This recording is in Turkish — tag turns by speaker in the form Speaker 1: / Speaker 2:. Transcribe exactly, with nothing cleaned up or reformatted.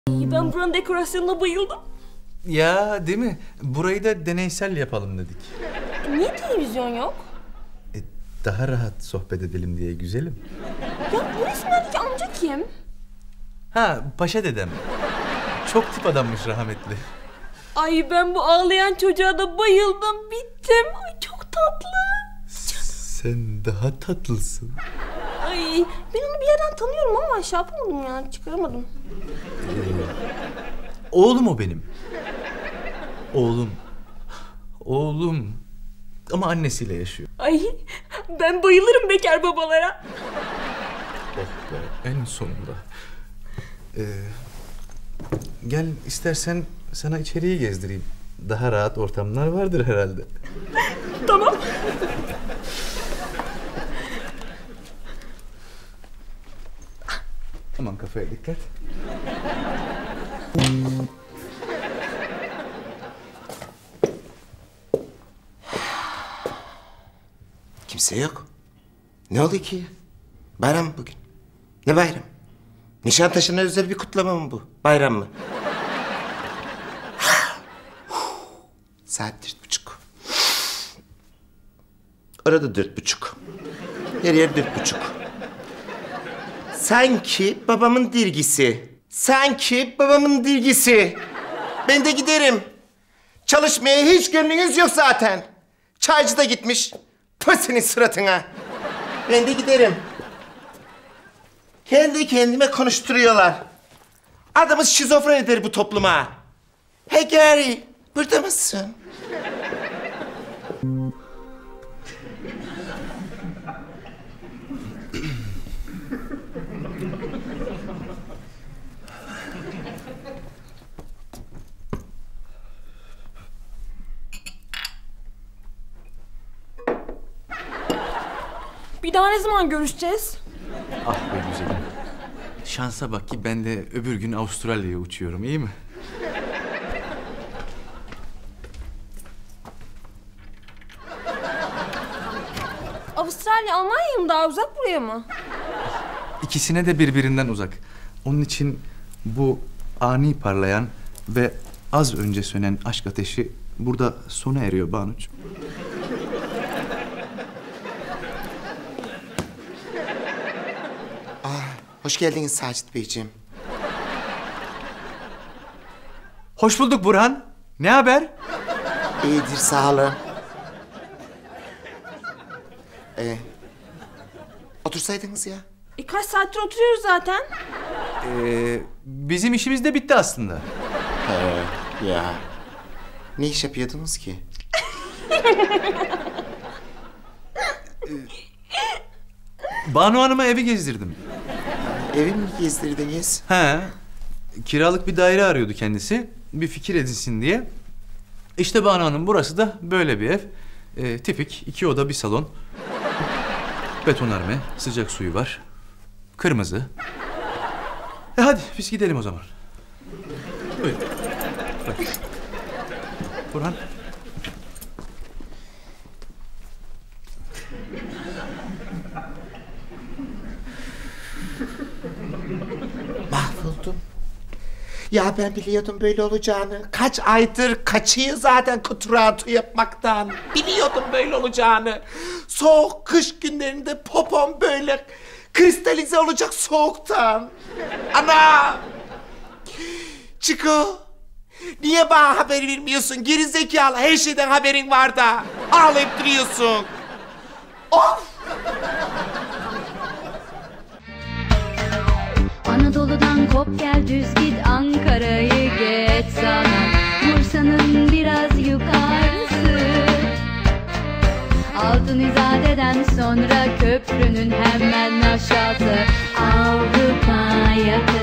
Speaker 1: Ben buranın dekorasyonuna bayıldım.
Speaker 2: Ya değil mi? Burayı da deneysel yapalım dedik.
Speaker 1: Niye televizyon yok?
Speaker 2: E, daha rahat sohbet edelim diye güzelim.
Speaker 1: Ya bu resimlerdeki amca kim?
Speaker 2: Ha, paşa dedem. Çok tip adammış rahmetli.
Speaker 1: Ay ben bu ağlayan çocuğa da bayıldım, bittim. Ay çok tatlı.
Speaker 2: Sen daha tatlısın.
Speaker 1: Ay ben onu bir yerden tanıyorum ama şey yapamadım ya, çıkaramadım.
Speaker 2: Ee, oğlum o benim. Oğlum. Oğlum. Ama annesiyle yaşıyor.
Speaker 1: Ay ben bayılırım bekar babalara.
Speaker 2: Oh be, en sonunda. Ee, gel istersen sana içeriği gezdireyim. Daha rahat ortamlar vardır herhalde.
Speaker 1: Tamam.
Speaker 2: Aman kafaya dikkat.
Speaker 3: Kimse yok. Ne oldu ki? Bayram mı bugün? Ne bayram? Nişantaşı'na özel bir kutlama mı bu? Bayram mı? Saat dört buçuk. Orada dört buçuk. Her yer dört buçuk. Sanki babamın dirgisi. Sanki babamın dirgisi. Ben de giderim. Çalışmaya hiç gönlünüz yok zaten. Çaycı da gitmiş. Pö senin suratına. Ben de giderim. Kendi kendime konuşturuyorlar. Adamı şizofren eder bu topluma. Hey Gary, burada mısın?
Speaker 1: Bir daha ne zaman görüşeceğiz?
Speaker 2: Ah be güzelim. Şansa bak ki ben de öbür gün Avustralya'ya uçuyorum, iyi mi?
Speaker 1: Avustralya, Almanya mı daha uzak, buraya mı?
Speaker 2: İkisine de birbirinden uzak. Onun için bu ani parlayan ve az önce sönen aşk ateşi burada sona eriyor Banucuğum.
Speaker 3: Hoş geldiniz Sacit Beyciğim.
Speaker 2: Hoş bulduk Burhan. Ne haber?
Speaker 3: İyidir, sağ olun. Ee, otursaydınız ya.
Speaker 1: E kaç saattir oturuyoruz zaten.
Speaker 2: Ee, bizim işimiz de bitti aslında.
Speaker 3: He, ya. Ne iş yapıyordunuz ki?
Speaker 2: Banu Hanım'a evi gezdirdim.
Speaker 3: Evi mi gezdirdiniz?
Speaker 2: He. Kiralık bir daire arıyordu kendisi. Bir fikir edinsin diye. İşte Banu Hanım, burası da böyle bir ev. Ee, tipik iki oda bir salon. Betonarme, sıcak suyu var. Kırmızı. E hadi biz gidelim o zaman. Buyurun. Buyurun. Burhan.
Speaker 3: Mahvoldum. Ya ben biliyordum böyle olacağını. Kaç aydır kaçıyor zaten kuturatu yapmaktan. Biliyordum böyle olacağını. Soğuk kış günlerinde popom böyle kristalize olacak soğuktan. Ana! Çiko! Niye bana haber vermiyorsun? Geri zekalı, her şeyden haberin var da. Ağlayıp duruyorsun. Of!
Speaker 4: Anadolu'dan kop gel düz git, Ankara'yı geç sana, Bursa'nın biraz yukarısı. Altın İzade'den sonra köprünün hemen aşağısı, Avrupa yakası.